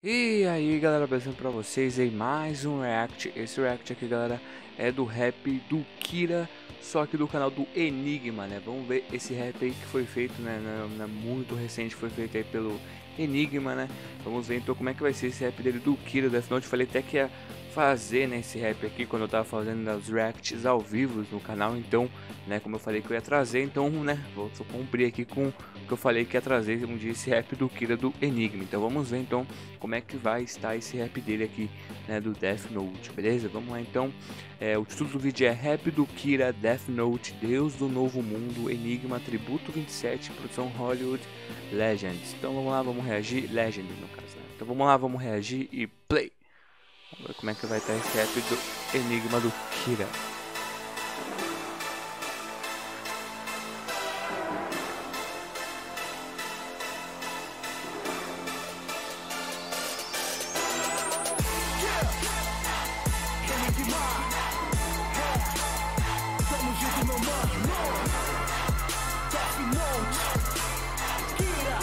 E aí galera, beleza pra vocês em mais um react. Esse react aqui, galera, é do rap do Kira, só que do canal do Enigma, né? Vamos ver esse rap aí que foi feito, né, muito recente, foi feito aí pelo Enigma, né? Vamos ver então como é que vai ser esse rap dele do Kira. Death Note, falei até que ia fazer, né, esse rap aqui quando eu tava fazendo os reacts ao vivo no canal. Então, né, como eu falei que eu ia trazer, então, né, vou cumprir aqui com o que eu falei que ia trazer um dia esse rap do Kira do Enigma. Então vamos ver então como é que vai estar esse rap dele aqui, né, do Death Note, beleza? Vamos lá então. O título do vídeo é Rap do Kira, Death Note, Deus do Novo Mundo, Enigma, Tributo 27, produção Hollywood, Legends. Então vamos lá, vamos reagir, Legend no caso, né? Então vamos lá, vamos reagir e play. Vamos ver como é que vai estar esse rap do Enigma do Kira. Tamo junto, meu mano. Death Note, Kira.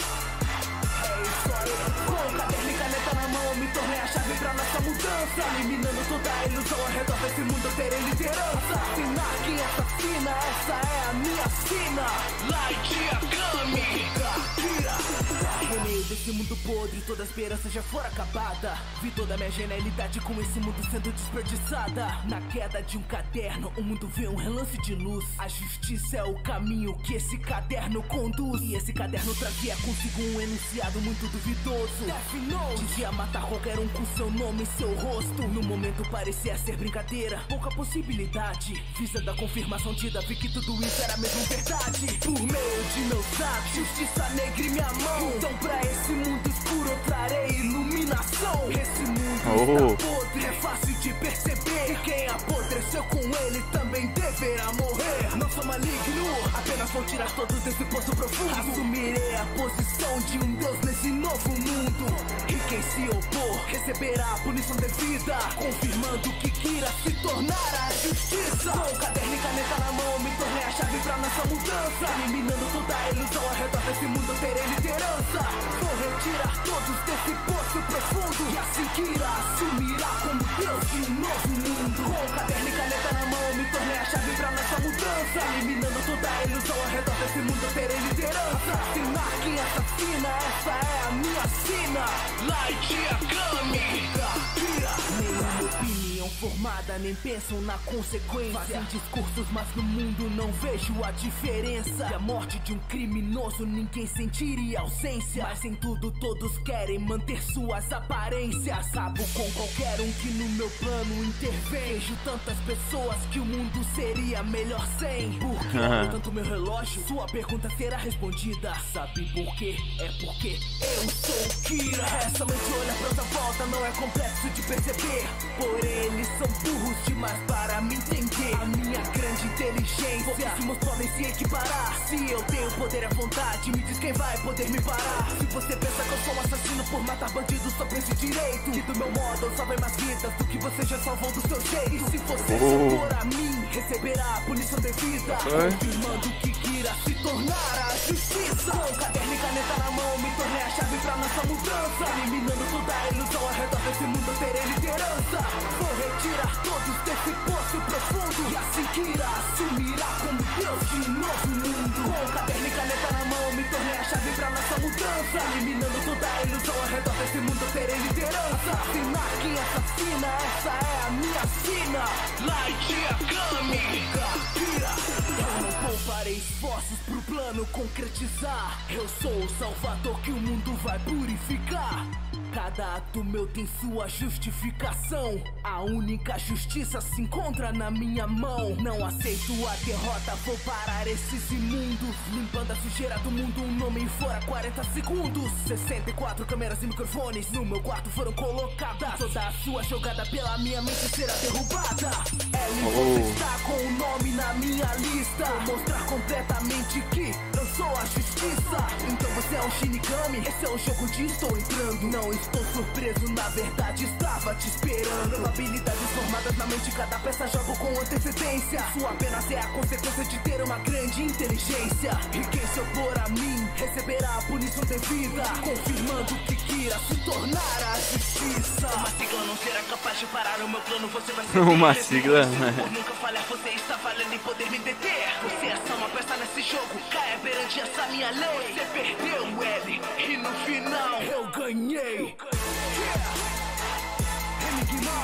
É isso aí. Com caderno e caneta na mão, me tornei a chave pra nossa mudança. Eliminando toda a ilusão ao redor desse mundo, terei liderança. Assinar quem assassina, essa é a minha sina. Light Yagami, Kira. No meio desse mundo podre, toda a esperança já fora acabada. Vi toda a minha genialidade com esse mundo sendo desperdiçada. Na queda de um caderno, o mundo vê um relance de luz. A justiça é o caminho que esse caderno conduz. E esse caderno trazia consigo um enunciado muito duvidoso. Death Note dizia matar qualquer um com seu nome e seu rosto. No momento parecia ser brincadeira, pouca possibilidade. Visa da confirmação dita, vi que tudo isso era mesmo verdade. Por meio de meus atos, justiça negra em minha mão. Então pra esse mundo escuro eu trarei iluminação. Esse mundo está podre, é fácil de perceber. E quem apodreceu com ele também deverá morrer. Não sou maligno, apenas vou tirar todos desse poço profundo. Assumirei a posição de um deus nesse novo mundo. E quem se opor receberá a punição devida, confirmando que Kira se tornará a justiça. Com caderno e caneta na mão, me tornei a chave pra nossa mudança. Eliminando toda a ilusão ao redor desse mundo, eu terei liderança. Vou retirar todos desse poço profundo, e assim Kira assumirá como Deus de um novo mundo. Com caderno e caneta na mão, me tornei a chave pra nossa mudança. Eliminando toda a ilusão ao redor desse mundo, eu terei liderança. Assinar quem assassina, essa é a minha sina. Light Yagami, Kira. Nenhuma opinião formada, nem pensam na consequência. Fazem discursos, mas no mundo não vejo a diferença. E a morte de um criminoso ninguém sentiria ausência, mas em tudo todos querem manter suas aparências. Acabo com qualquer um que no meu plano intervém. Vejo tantas pessoas que o mundo seria melhor sem. Por que olho tanto meu relógio? Sua pergunta será respondida. Sabe por quê? É porque eu sou Kira. Essa mente olha pra outra volta, não é complexo de perceber. Porém eles são burros demais para me entender. A minha grande inteligência, pouquíssimos podem se equiparar. Se eu tenho poder à vontade, me diz quem vai poder me parar. Se você pensa que eu sou um assassino por matar bandidos só pra esse direito, que do meu modo eu salvei mais vidas do que você já salvou do seu jeito. E se você se opor a mim, receberá a punição devida, confirmando que Kira se tornará a justiça. Com caderno e caneta na mão, me tornei a chave pra nossa mudança. Eliminando toda a ilusão ao redor desse mundo, eu terei liderança. Vou retirar todos desse poço profundo, e assim Kira assumirá como Deus de um novo mundo. Com caderno e caneta na mão, me tornei a chave pra nossa mudança. Eliminando toda a ilusão ao redor desse mundo, eu terei liderança. Assinar quem assassina, essa é a minha sina. Light Yagami, Kira. Eu não pouparei esforços pro plano concretizar. Eu sou o salvador que o mundo vai purificar. Cada ato meu tem sua justificação. A única justiça se encontra na minha mão. Não aceito a derrota, vou parar esses imundos. Limpando a sujeira do mundo, um nome em fora 40 segundos. 64 câmeras e microfones no meu quarto foram colocadas. Toda a sua jogada pela minha mente será derrubada. Você está com o nome na minha lista. Vou mostrar completamente que eu sou a justiça. Então você é um Shinigami, esse é o jogo onde estou entrando. Não estou surpreso, na verdade estava te esperando. Habilidades formadas na mente, cada peça jogo com antecedência. Sua apenas é a consequência de ter uma grande inteligência. E quem se opor a mim receberá a punição devida, confirmando que Kira se tornar a justiça. Uma sigla não será capaz de parar o meu plano. Você vai ser Uma sigla, né? por nunca falhar, você está valendo em poder me deter. Você é só uma peça nesse jogo, caia perante essa minha lei. Você perdeu, L, e no final eu ganhei. Enigma,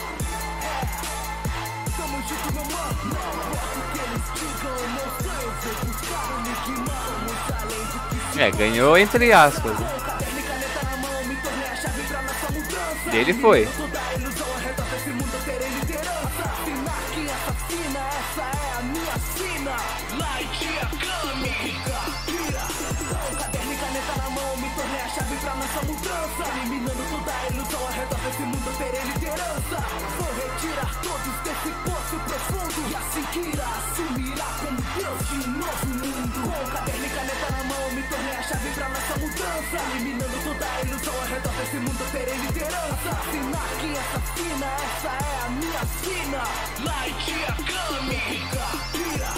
tamo junto, meu mano. Não importa o que eles digam, meu sonho eu vou buscar. Enigma, vamos além do que Ganhou entre aspas. caderno e caneta na mão, me tornei a chave pra nossa mudança. Ele foi. Toda a ilusão ao redor desse mundo, eu terei liderança. Afinar quem assassina, essa é a minha sina. Light Yagami, Kira. Caderno e caneta na mão, me tornei a chave pra nossa mudança. Eliminando toda a ilusão ao redor desse mundo, eu terei liderança. Vou retirar todos desse poço profundo. E assim Kira assumirá como Deus de um novo mundo. Com caderno e caneta na mão, me tornei a chave pra nossa mudança. Eliminando toda a ilusão ao redor desse mundo, eu terei liderança. Afinar quem assassina, essa é a minha sina. Light Yagami, Kira.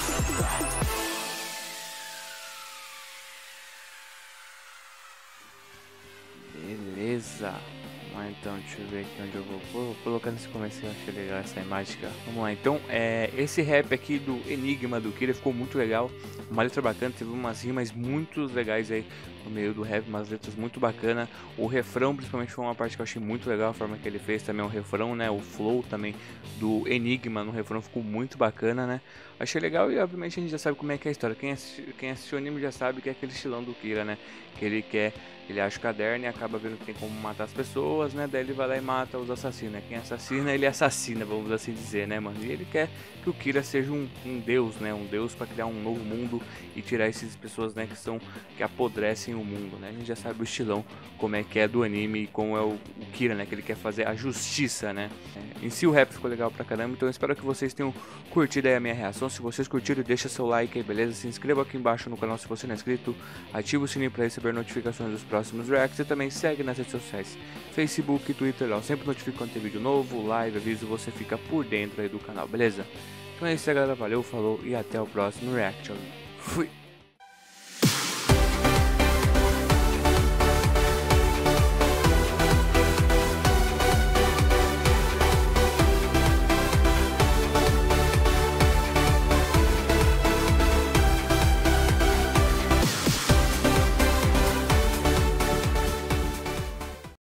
Beleza. Vamos lá, então, deixa eu ver aqui onde eu vou colocar nesse começo, eu achei legal essa imagem, cara. Vamos lá, então, esse rap aqui do Enigma do Kira ficou muito legal, uma letra bacana, teve umas rimas muito legais aí no meio do rap, umas letras muito bacanas. O refrão, principalmente, foi uma parte que eu achei muito legal, a forma que ele fez também o refrão, né, o flow também do Enigma no refrão ficou muito bacana, né. Achei legal e, obviamente, a gente já sabe como é que é a história, quem assistiu o anime já sabe que é aquele estilão do Kira, né, que ele acha o caderno e acaba vendo que tem como matar as pessoas, né? Daí ele vai lá e mata os assassinos, né? Quem assassina, ele assassina, vamos assim dizer, né, mano? E ele quer que o Kira seja um deus, né? Um deus para criar um novo mundo e tirar essas pessoas, né? Que apodrecem o mundo, né? A gente já sabe o estilão, como é que é do anime e como é o Kira, né? Que ele quer fazer a justiça, né? Em si o rap ficou legal pra caramba, então eu espero que vocês tenham curtido aí a minha reação. Se vocês curtiram, deixa seu like aí, beleza? Se inscreva aqui embaixo no canal se você não é inscrito, ativa o sininho para receber notificações dos próximos reacts e também segue nas redes sociais, Facebook, Twitter, eu sempre notifico quando tem vídeo novo, live, aviso, você fica por dentro aí do canal, beleza? Então é isso aí, galera, valeu, falou e até o próximo react. Fui!